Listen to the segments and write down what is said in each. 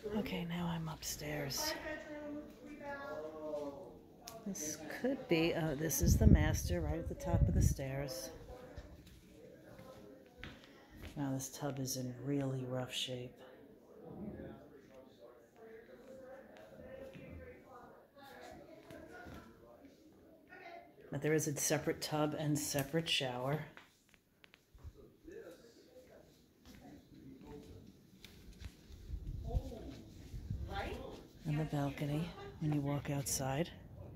Okay, now I'm upstairs. This could be, this is the master right at the top of the stairs. Now this tub is in really rough shape. But there is a separate tub and separate shower. And the balcony when you walk outside.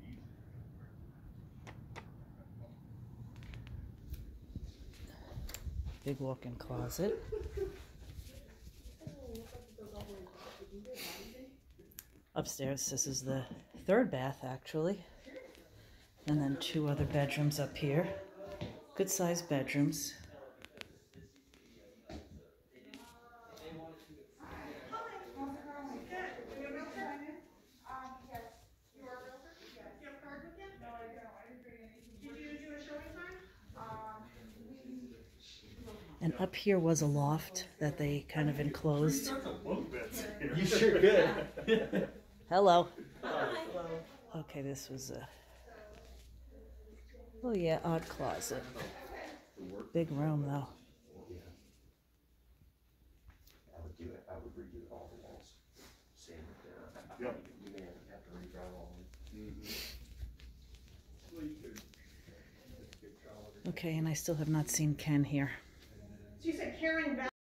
Big walk-in closet. Upstairs, this is the third bath actually. And then two other bedrooms up here. Good sized bedrooms. And up here was a loft that they kind of enclosed. You sure could. Hello. Okay, this was a, oh yeah, odd closet. Big room though. I would do it. I would redo all the walls. Same with Yep. you may have to re-drywall them. Okay, and I still have not seen Ken here. So you said Karen